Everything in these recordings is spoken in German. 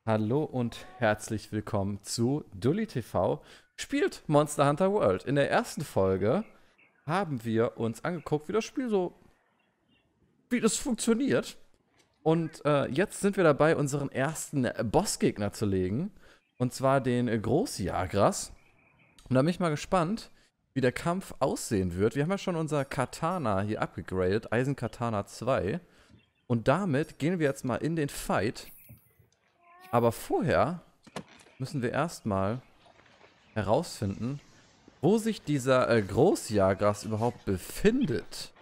Hallo und herzlich willkommen zu Dully TV spielt Monster Hunter World. In der ersten Folge haben wir uns angeguckt, wie das Spiel so, wie das funktioniert. Und jetzt sind wir dabei, unseren ersten Bossgegner zu legen. Und zwar den Großjagras. Und da bin ich mal gespannt, wie der Kampf aussehen wird. Wir haben ja schon unser Katana hier abgegradet, Eisenkatana 2. Und damit gehen wir jetzt mal in den Fight. Aber vorher müssen wir erstmal herausfinden, wo sich dieser Großjagras überhaupt befindet.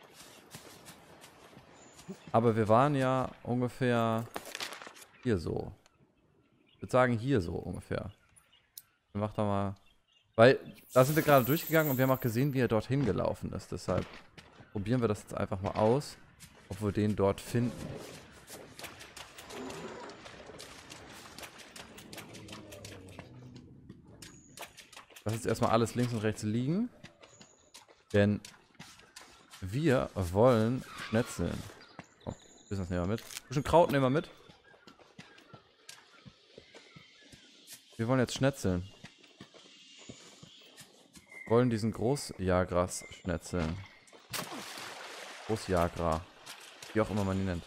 Aber wir waren ja ungefähr hier so. Ich würde sagen hier so ungefähr. Dann mach doch mal. Weil da sind wir gerade durchgegangen und wir haben auch gesehen, wie er dorthin gelaufen ist. Deshalb probieren wir das jetzt einfach mal aus, ob wir den dort finden. Lass jetzt erstmal alles links und rechts liegen. Denn wir wollen schnetzeln. Oh, Business nehmen wir mit. Ein bisschen Kraut nehmen wir mit. Wir wollen jetzt schnetzeln. Wir wollen diesen Großjagras schnetzeln. Großjagra. Wie auch immer man ihn nennt.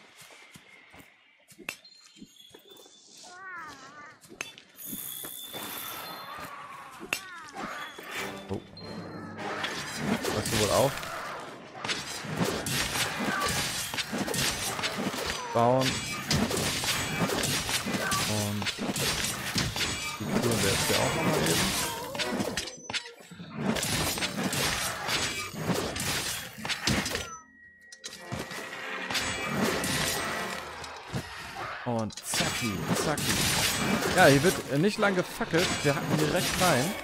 Oh. Hörst du wohl auf? Bauen. Und die küren wir jetzt hier auch nochmal eben. Und zacki, zacki. Ja, hier wird nicht lang gefackelt. Wir hacken hier recht rein.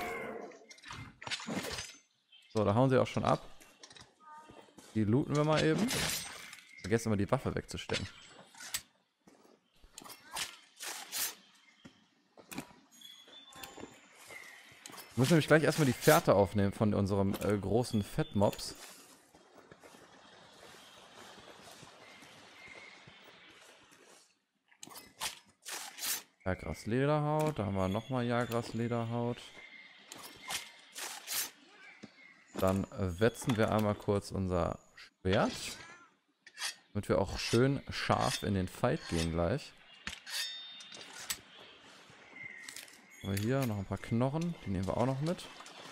So, da hauen sie auch schon ab. Die looten wir mal eben. Vergessen immer die Waffe wegzustellen. Wir müssen nämlich gleich erstmal die Fährte aufnehmen von unserem großen Fettmops. Jagras-Lederhaut, da haben wir nochmal Jagras-Lederhaut. Dann wetzen wir einmal kurz unser Schwert. Damit wir auch schön scharf in den Fight gehen gleich. Haben wir hier noch ein paar Knochen, die nehmen wir auch noch mit.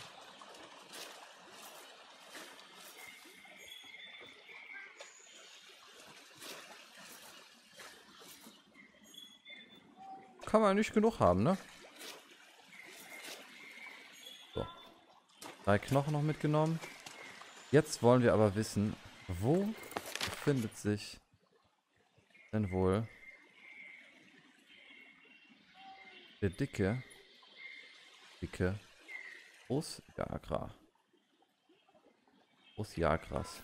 Kann man nicht genug haben, ne? So. 3 Knochen noch mitgenommen. Jetzt wollen wir aber wissen, wo befindet sich denn wohl der dicke Großjagra. Großjagras.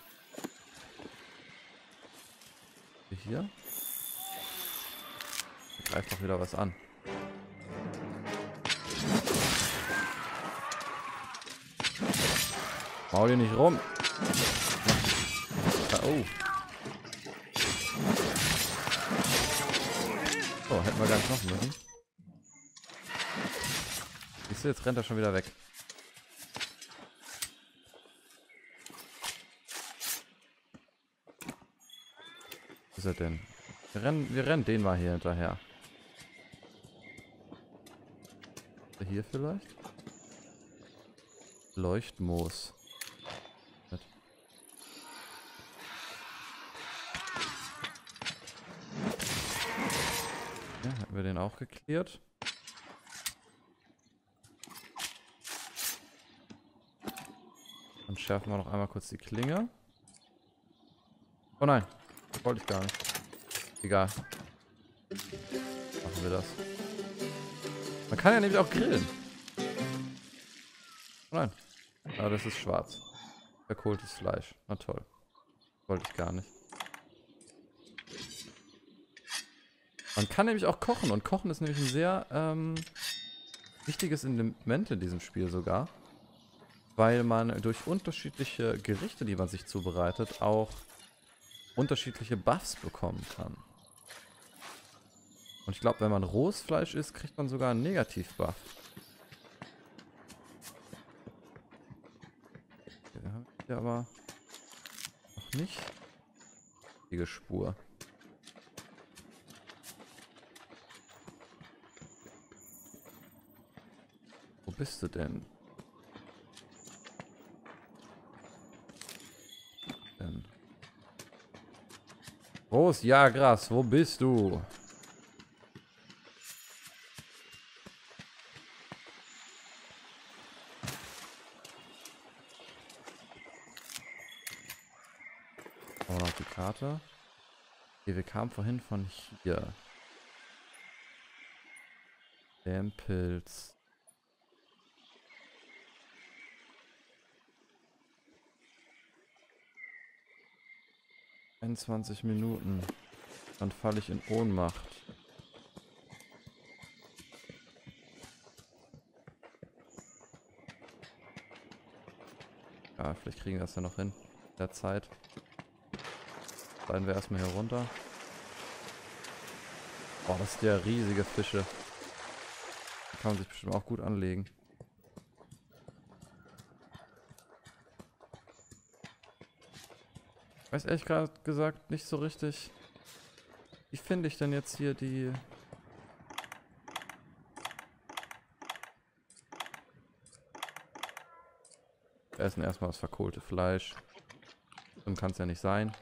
Hier? Da greift doch wieder was an. Maul hier nicht rum. Oh. So, hätten wir gar nicht machen müssen. Siehst du, jetzt rennt er schon wieder weg. Wo ist er denn? Wir rennen den mal hier hinterher. Ist er hier vielleicht? Leuchtmoos. Ja, hatten wir den auch geklärt. Dann schärfen wir noch einmal kurz die Klinge. Oh nein, wollte ich gar nicht. Egal. Machen wir das. Man kann ja nämlich auch grillen. Oh nein. Aber das ist schwarz. Verkohltes Fleisch. Na toll. Wollte ich gar nicht. Man kann nämlich auch kochen. Und Kochen ist nämlich ein sehr wichtiges Element in diesem Spiel sogar. Weil man durch unterschiedliche Gerichte, die man sich zubereitet, auch unterschiedliche Buffs bekommen kann. Und ich glaube, wenn man rohes Fleisch isst, kriegt man sogar einen Negativ-Buff. Okay, haben wir hier aber noch nicht die Spur. Wo bist du denn? Groß Jagras, wo bist du? Oh, noch die Karte. Okay, wir kamen vorhin von hier. Dämpels. In 20 Minuten. Dann falle ich in Ohnmacht. Ja, vielleicht kriegen wir das ja noch hin. In der Zeit. Fallen wir erstmal hier runter. Oh, das sind ja riesige Fische. Die kann man sich bestimmt auch gut anlegen. Ich weiß ehrlich gesagt nicht so richtig. Wie finde ich denn jetzt hier die... Wir essen erstmal das verkohlte Fleisch. So kann es ja nicht sein.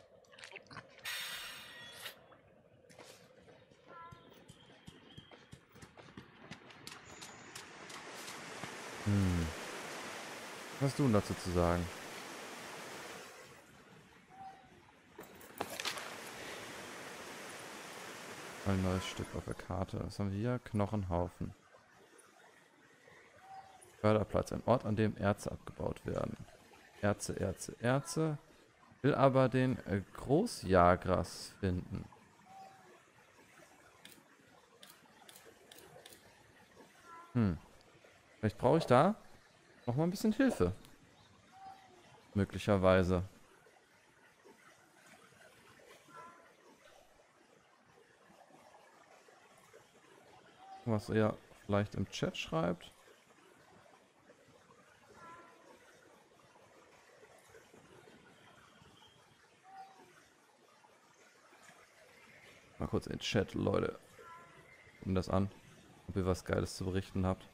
Was hast du denn dazu zu sagen? Ein neues Stück auf der Karte. Was haben wir hier? Knochenhaufen. Förderplatz. Ein Ort, an dem Erze abgebaut werden. Erze, Erze, Erze. Will aber den Großjagras finden. Vielleicht brauche ich da noch mal ein bisschen Hilfe. Möglicherweise. Was er vielleicht im Chat schreibt. Mal kurz in den Chat, Leute. Gucken das an, ob ihr was Geiles zu berichten habt.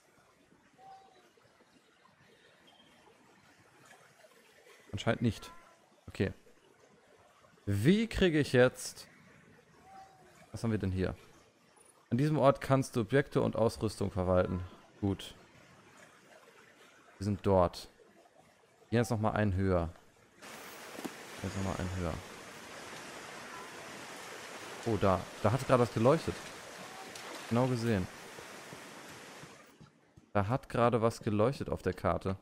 Anscheinend nicht. Okay. Wie kriege ich jetzt... Was haben wir denn hier? An diesem Ort kannst du Objekte und Ausrüstung verwalten. Gut. Wir sind dort. Hier jetzt nochmal einen höher. Jetzt nochmal einen höher. Oh, da. Da hat gerade was geleuchtet. Genau gesehen. Da hat gerade was geleuchtet auf der Karte.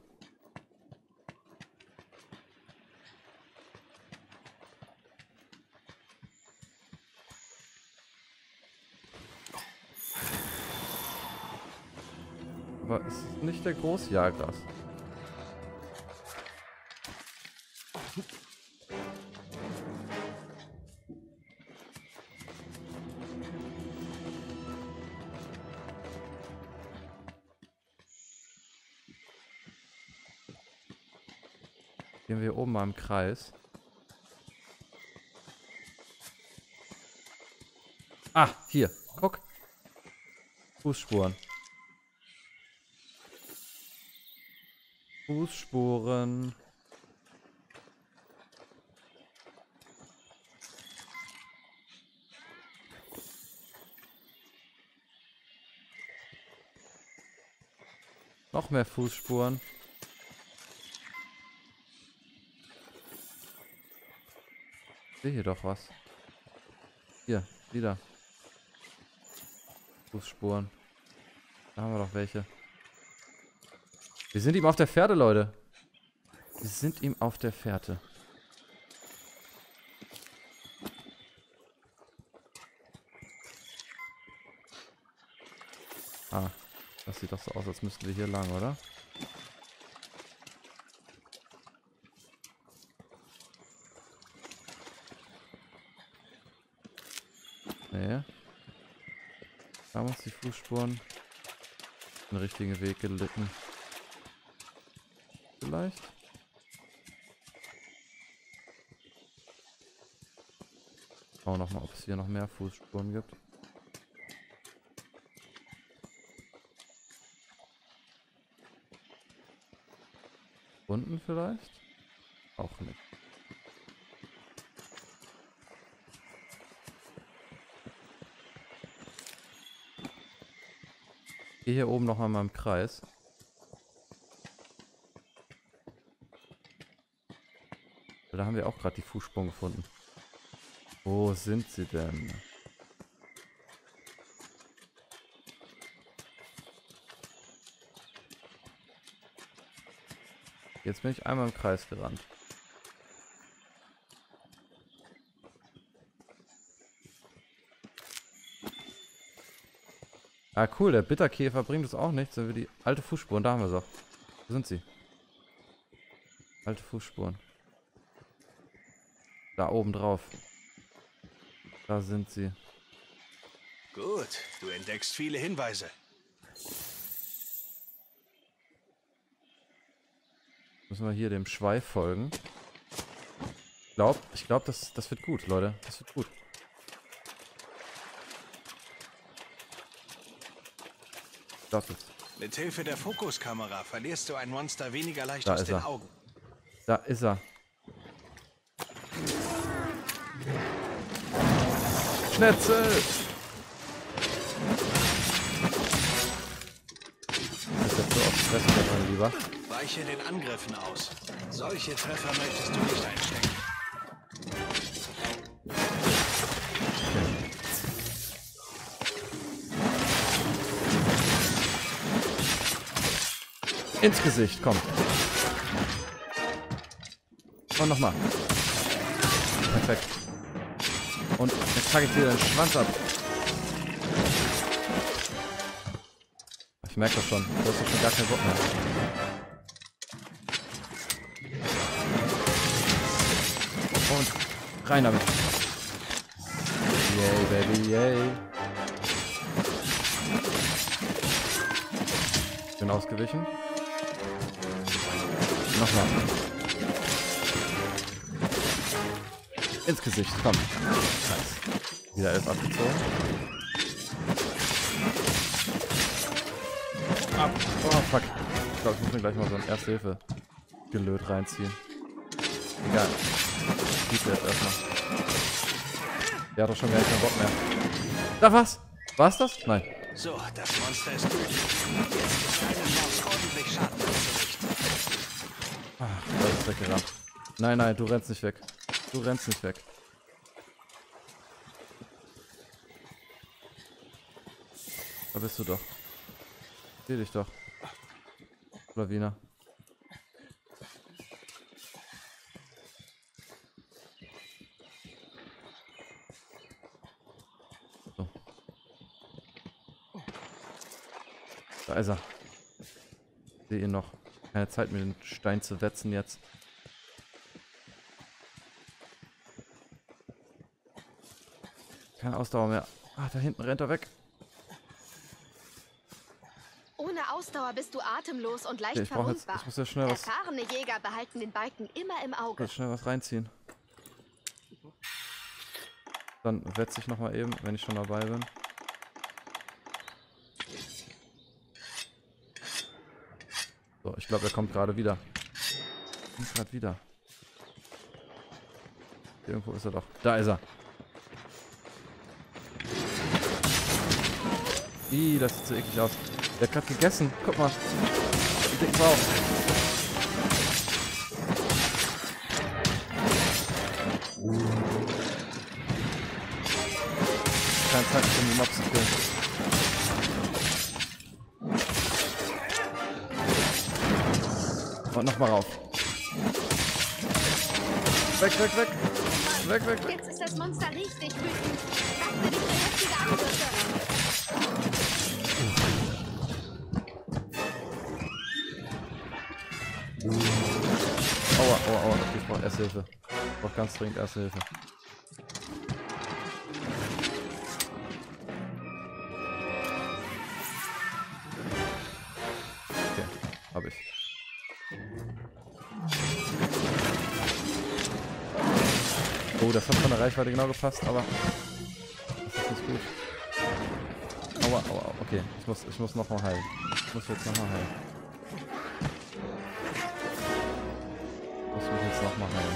Aber es ist nicht der Großjagras. Gehen wir oben mal im Kreis. Ah, hier. Guck. Fußspuren. Fußspuren. Noch mehr Fußspuren. Ich sehe hier doch was. Hier, wieder. Fußspuren. Da haben wir doch welche. Wir sind ihm auf der Fährte, Leute. Wir sind ihm auf der Fährte. Ah, das sieht doch so aus, als müssten wir hier lang, oder? Nee. Da haben uns die Fußspuren den richtigen Weg gelitten. Vielleicht. Schauen wir nochmal, ob es hier noch mehr Fußspuren gibt. Unten vielleicht? Auch nicht. Ich gehe hier oben noch einmal im Kreis. Da haben wir auch gerade die Fußspuren gefunden. Wo sind sie denn? Jetzt bin ich einmal im Kreis gerannt. Ah, cool, der Bitterkäfer bringt uns auch nichts, wenn wir die alte Fußspuren, da haben wir sie auch. Wo sind sie? Alte Fußspuren. Da oben drauf. Da sind sie. Gut, du entdeckst viele Hinweise. Müssen wir hier dem Schweif folgen. Ich glaube, das wird gut, Leute. Das wird gut. Das ist. Mit Hilfe der Fokuskamera verlierst du ein Monster weniger leicht Da aus ist den er. Augen. Da ist er. Schnetzel! Das ist jetzt so oft Stress, mein Lieber. Weiche den Angriffen aus. Solche Treffer möchtest du nicht einstecken. Ins Gesicht, komm. Und nochmal. Perfekt. Und jetzt packe ich dir den Schwanz ab. Ich merke das schon. Du hast doch schon gar keinen Bock mehr. Und rein damit. Yay, baby, yay. Bin ausgewichen. Nochmal. Ins Gesicht, komm. Nice. Wieder 11 abgezogen. Ab. Oh, fuck. Ich glaube, ich muss mir gleich mal so ein Erste-Hilfe-Gelöt reinziehen. Egal. Schießt jetzt erstmal. Der hat doch schon gar keinen Bock mehr. Da was? War's das? Nein. So, das Monster ist tödlich. Jetzt ist deinem Boss ordentlich Schaden anzurichten. Ach, da ist weggerannt. Nein, nein, du rennst nicht weg. Du rennst nicht weg. Da bist du doch. Ich seh dich doch. Lawina. So. Da ist er. Ich sehe ihn noch. Keine Zeit, mir den Stein zu wetzen jetzt. Keine Ausdauer mehr. Ah, da hinten rennt er weg. Ohne Ausdauer bist du atemlos und leicht Okay, verwundbar. ich muss ja schnell was, Erfahrene Jäger behalten den Balken immer im Auge. schnell was reinziehen. Dann wetze ich nochmal eben, wenn ich schon dabei bin. So, ich glaube, er kommt gerade wieder. Kommt gerade wieder. Irgendwo ist er doch. Da ist er. Ih, das sieht so eklig aus. Der hat gerade gegessen. Guck mal. Die dicken Bauch. Keine Zeit, um die Mobs zu killen. Und nochmal rauf. Weg, weg, weg. Weg, weg, weg. Jetzt ist das Monster richtig wütend. Warte dich für heftige Angriffe. Aua, aua, aua. Ich brauche Erste Hilfe. Ich brauche ganz dringend Erste Hilfe. Oh, das hat von der Reichweite genau gepasst, aber das ist nicht gut. Aua, aua, okay. Ich muss nochmal heilen. Ich muss jetzt nochmal heilen. Ich muss mich jetzt nochmal heilen.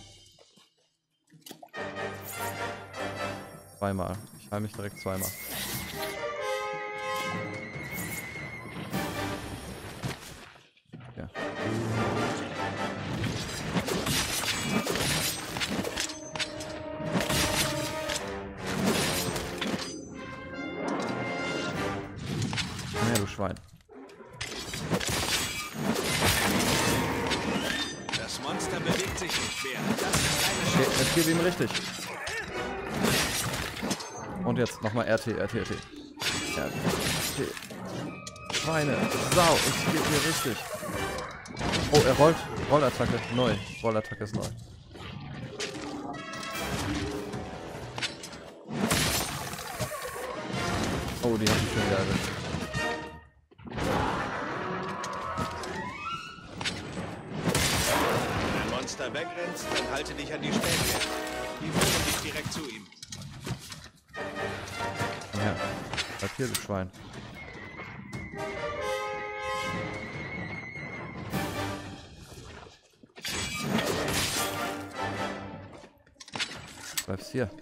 Zweimal. Ich heile mich direkt zweimal. Ja. Ja, du Schwein. Das Monster bewegt sich nicht mehr. Das ist eine Okay, Chance. jetzt gib ihm richtig. Und jetzt nochmal RT. RT. Schweine. Sau, ich gebe dir richtig. Oh, er rollt. Rollattacke. Neu. Rollattacke ist neu. Oh, die hat mich schon wieder erwischt. Wenn ein Monster wegrennt, dann halte dich an die Späne. Die führen dich direkt zu ihm. Ja. Bleib hier, du Schwein. Bleibst hier.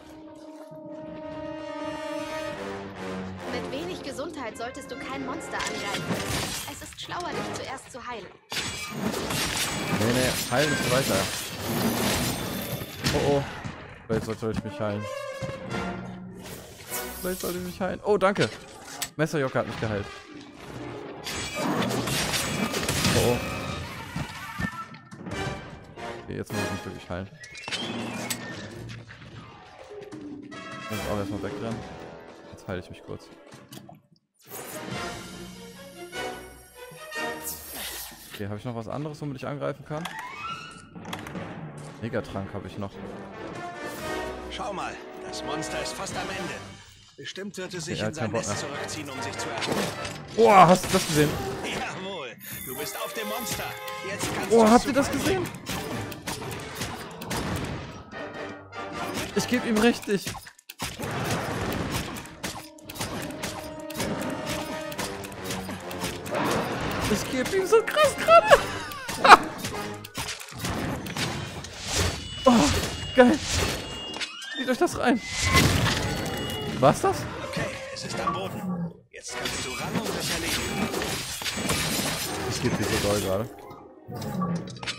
Mit wenig Gesundheit solltest du kein Monster angreifen. Es ist schlauer, dich zuerst zu heilen. Nee, heilen ist weiter. Oh. Vielleicht sollte ich mich heilen. Vielleicht sollte ich mich heilen. Oh, danke. Messerjocke hat mich geheilt. Oh. Okay, jetzt muss ich mich wirklich heilen. Ich muss auch erstmal wegrennen. Jetzt heile ich mich kurz. Okay, habe ich noch was anderes, womit ich angreifen kann? Megatrank habe ich noch. Schau mal, das Monster ist fast am Ende. Bestimmt wird es sich er in hat sein keinen Bock Nest mehr. zurückziehen, um sich zu erholen. Boah, hast du das gesehen? Jawohl, du bist auf dem Monster. Jetzt kannst Boah, du habt ihr das gesehen? Ich gebe ihm richtig. Ich gebe ihm so krass gerade. Oh, geil. Zieht euch das rein. War's das? Okay, es ist am Boden. Jetzt kannst du ran und es erledigen. Ich gebe dir so doll gerade.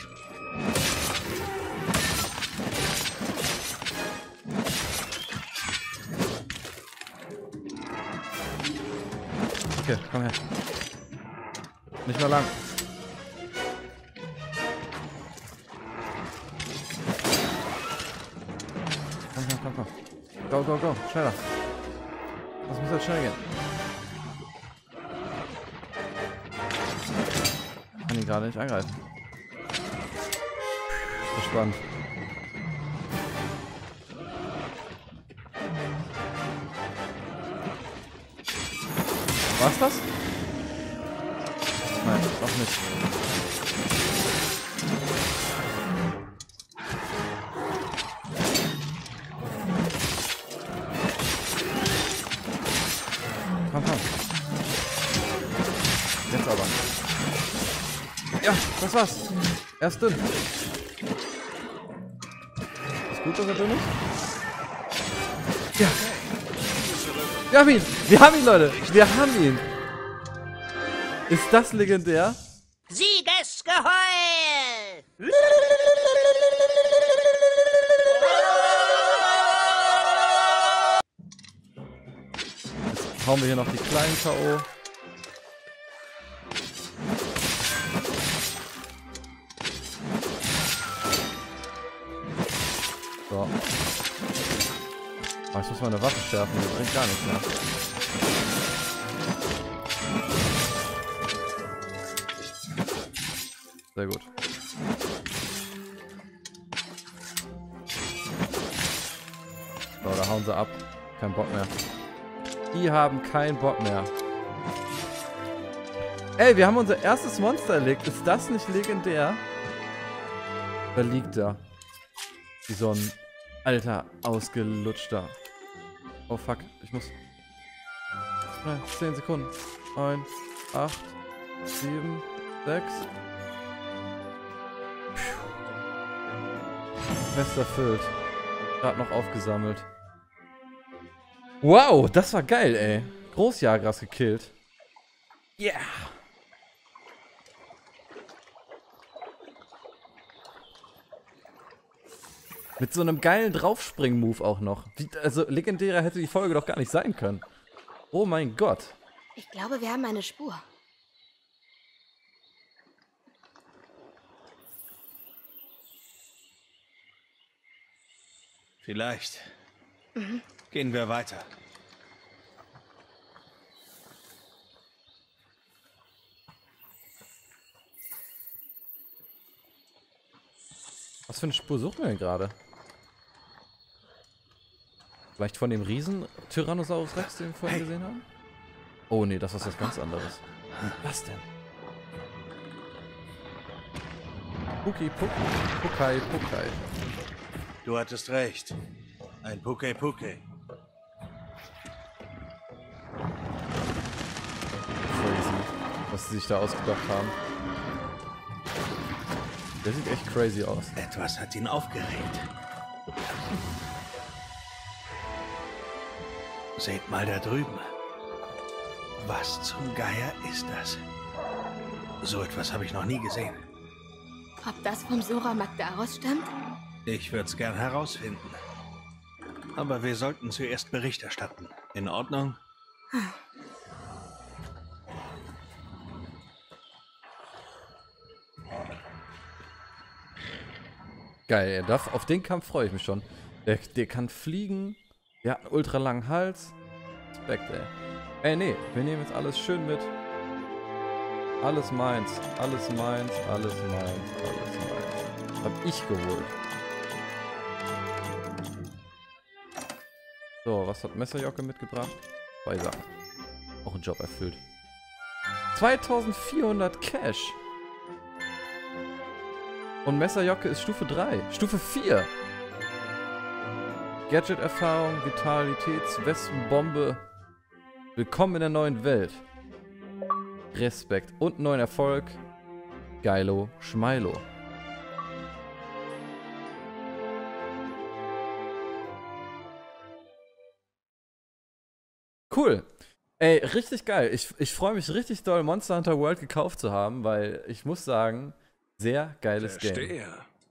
Okay, komm her. Nicht mehr lang. Komm. Go. Schneller. Das muss jetzt schnell gehen. Ich kann ihn gerade nicht angreifen. Das ist spannend. War's das? Nein, noch nicht. Komm. Jetzt aber. Ja, das war's. Er ist dünn. Ist gut, dass er dünn ist? Ja. Wir haben ihn! Wir haben ihn, Leute! Wir haben ihn! Ist das legendär? Siegesgeheul! Jetzt hauen wir hier noch die kleinen K.O. So. Aber ich muss meine Waffe schärfen, das bringt gar nichts mehr. Sehr gut. So, da hauen sie ab. Kein Bock mehr. Die haben keinen Bock mehr. Ey, wir haben unser erstes Monster erlegt. Ist das nicht legendär? Wer liegt da? Wie so ein Alter, ausgelutschter. Oh fuck, ich muss... 10 Sekunden. 9, 8, 7, 6. Quest erfüllt. Gerade noch aufgesammelt. Wow, das war geil, ey. Großjagras gekillt. Yeah. Mit so einem geilen Draufspringen-Move auch noch. Also legendärer hätte die Folge doch gar nicht sein können. Oh mein Gott. Ich glaube, wir haben eine Spur. Vielleicht. Gehen wir weiter. Was für eine Spur suchen wir denn gerade? Vielleicht von dem riesen Tyrannosaurus Rex, den wir vorhin gesehen haben? Oh nee, das ist was ganz anderes. Was denn? Pukai. Du hattest recht. Ein Puke. Crazy, was sie sich da ausgedacht haben. Der sieht echt crazy aus. Etwas hat ihn aufgeregt. Seht mal da drüben. Was zum Geier ist das? So etwas habe ich noch nie gesehen. Ob das vom Sora Magdaros stammt? Ich würde es gern herausfinden. Aber wir sollten zuerst Bericht erstatten. In Ordnung? Geil, ey. Auf den Kampf freue ich mich schon. Der kann fliegen. Der hat einen ultra langen Hals. Respekt, ey. Ey, nee, wir nehmen jetzt alles schön mit. Alles meins. Alles meins. Hab ich geholt. So, was hat Messerjocke mitgebracht? 2 Sachen. Auch ein Job erfüllt. 2400 Cash. Und Messerjocke ist Stufe 3. Stufe 4. Gadget-Erfahrung, Vitalitätswespenbombe. Willkommen in der neuen Welt. Respekt und neuen Erfolg. Geilo Schmeilo. Cool. Ey, richtig geil. Ich freue mich richtig doll, Monster Hunter World gekauft zu haben, weil ich muss sagen, sehr geiles Game.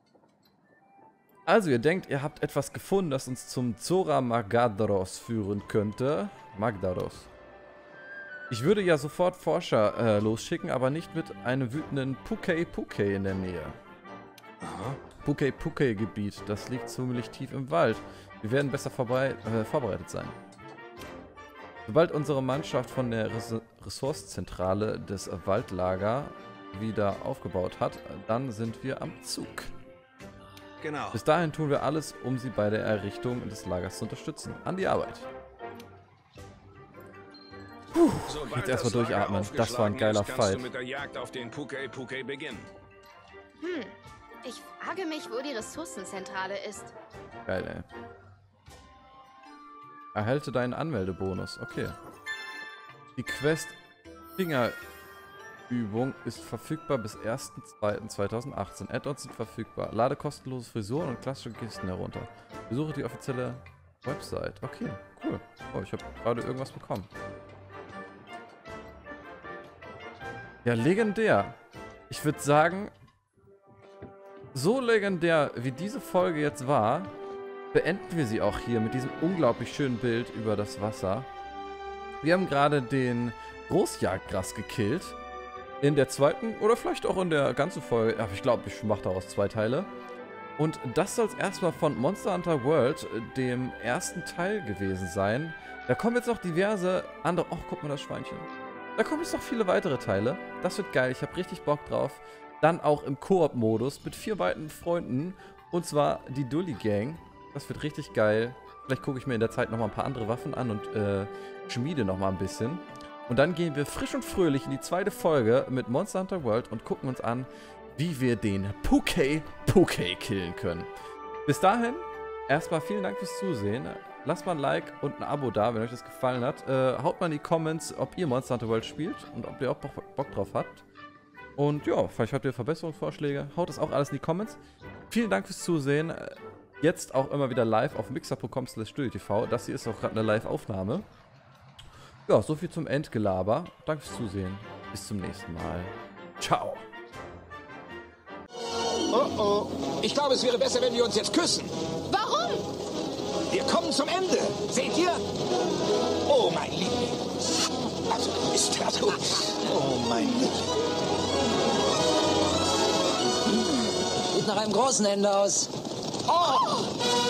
Also, ihr denkt, ihr habt etwas gefunden, das uns zum Zora Magdaros führen könnte. Magdaros. Ich würde ja sofort Forscher losschicken, aber nicht mit einem wütenden Puke in der Nähe. Aha. Puke-Gebiet, das liegt ziemlich tief im Wald. Wir werden besser vorbereitet sein. Sobald unsere Mannschaft von der Ressourcenzentrale des Waldlager wieder aufgebaut hat, dann sind wir am Zug. Genau. Bis dahin tun wir alles, um sie bei der Errichtung des Lagers zu unterstützen. An die Arbeit. Puh, jetzt erstmal durchatmen. Das war ein geiler Fight. Mit der Jagd auf den Puke beginnen. Ich frage mich, wo die Ressourcenzentrale ist. Geil, ey. Erhalte deinen Anmeldebonus. Okay. Die Quest Fingerübung ist verfügbar bis 1.2.2018. Add-ons sind verfügbar. Lade kostenlose Frisuren und klassische Kisten herunter. Besuche die offizielle Website. Okay, cool. Oh, ich habe gerade irgendwas bekommen. Ja, legendär. Ich würde sagen, so legendär wie diese Folge jetzt war, beenden wir sie auch hier mit diesem unglaublich schönen Bild über das Wasser. Wir haben gerade den Großjagdgras gekillt. In der zweiten oder vielleicht auch in der ganzen Folge. Aber ich glaube, ich mache daraus 2 Teile. Und das soll es erstmal von Monster Hunter World, dem ersten Teil gewesen sein. Da kommen jetzt noch diverse andere... Oh, guck mal das Schweinchen. Da kommen jetzt noch viele weitere Teile. Das wird geil. Ich habe richtig Bock drauf. Dann auch im Koop-Modus mit 4 weiteren Freunden. Und zwar die Dully Gang. Das wird richtig geil. Vielleicht gucke ich mir in der Zeit nochmal ein paar andere Waffen an und schmiede nochmal ein bisschen. Und dann gehen wir frisch und fröhlich in die zweite Folge mit Monster Hunter World und gucken uns an, wie wir den Puke killen können. Bis dahin, erstmal vielen Dank fürs Zusehen. Lasst mal ein Like und ein Abo da, wenn euch das gefallen hat. Haut mal in die Comments, ob ihr Monster Hunter World spielt und ob ihr auch Bock drauf habt. Und ja, vielleicht habt ihr Verbesserungsvorschläge. Haut das auch alles in die Comments. Vielen Dank fürs Zusehen. Jetzt auch immer wieder live auf mixer.com/StudiTV. Das hier ist auch gerade eine Live-Aufnahme. Ja, so viel zum Endgelaber. Danke fürs Zusehen. Bis zum nächsten Mal. Ciao. Oh oh. Ich glaube, es wäre besser, wenn wir uns jetzt küssen. Warum? Wir kommen zum Ende. Seht ihr? Oh, mein Liebling. Also, ist das gut. Oh, mein Liebling. Sieht nach einem großen Ende aus. Oh!